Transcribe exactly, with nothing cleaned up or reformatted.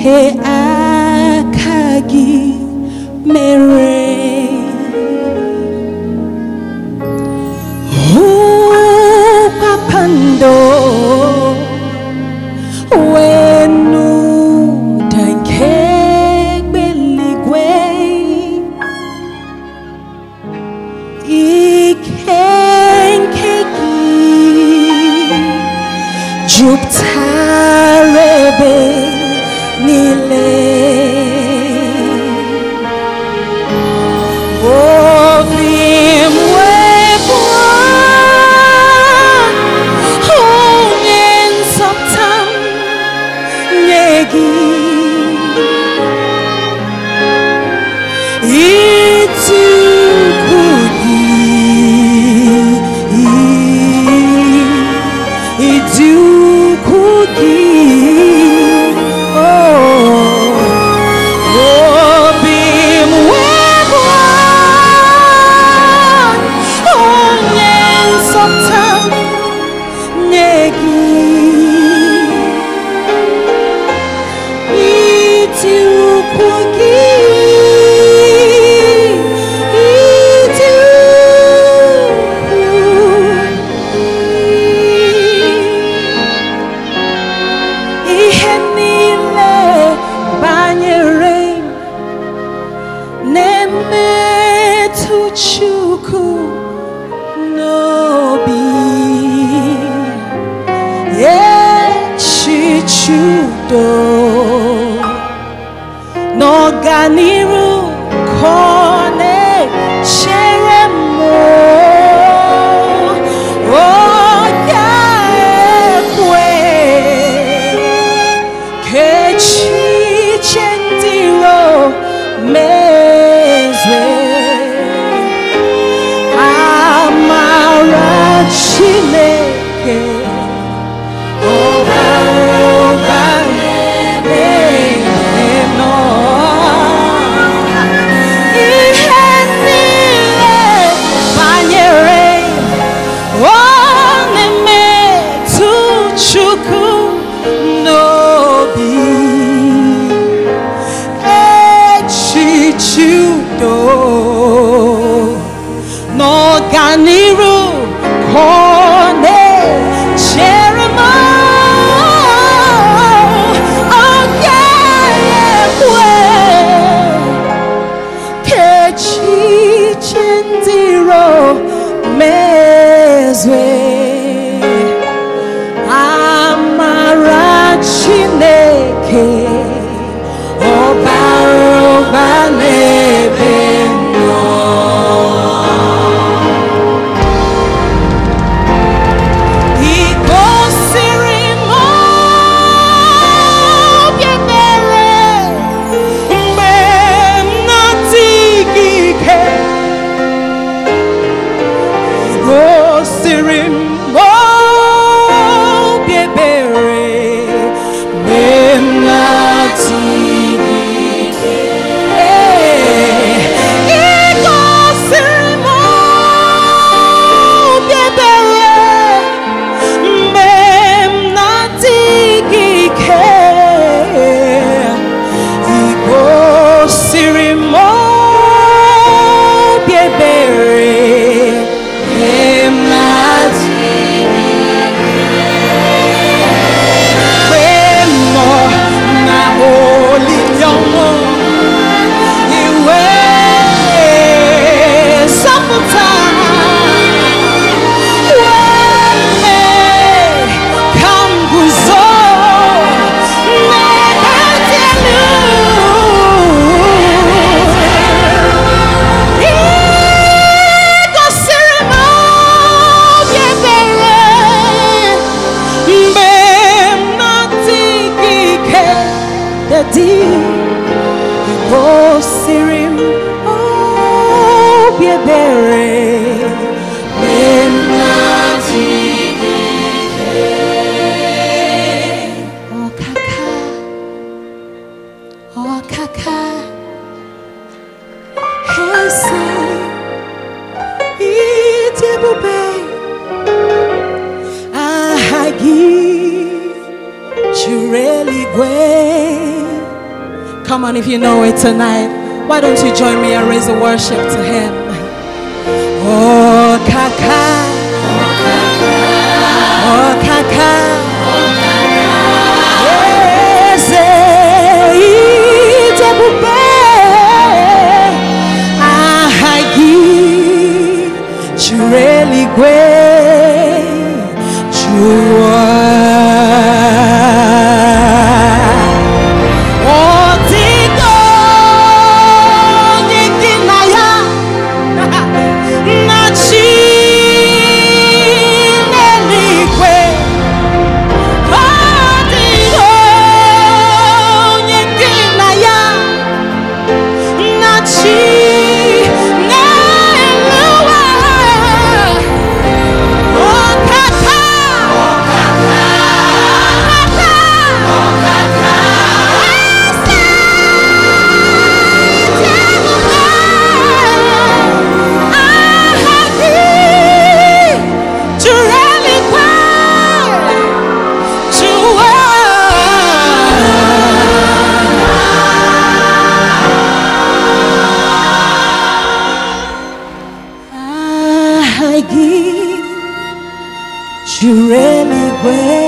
Ke akagi mere Oh papando Wenu danke beligwe Ikenkeki Juptarebe Nile Oh Bimwebwa Hongen Soptam Nyegi Itu Kudi Itu Kudi Noganiru kone cheremo oya ekwe kechi chendiro mezwe amara chineke Noganiru kone cheremo oya ekwe kechi chendiro mezwe amara chineke oba oba lebe Chureli gwe Come on, if you know it tonight, why don't you join me and raise the worship to him? Oh, Kaka. Oh, Kaka. Yes, it's a bube. I give you really great joy. You really will.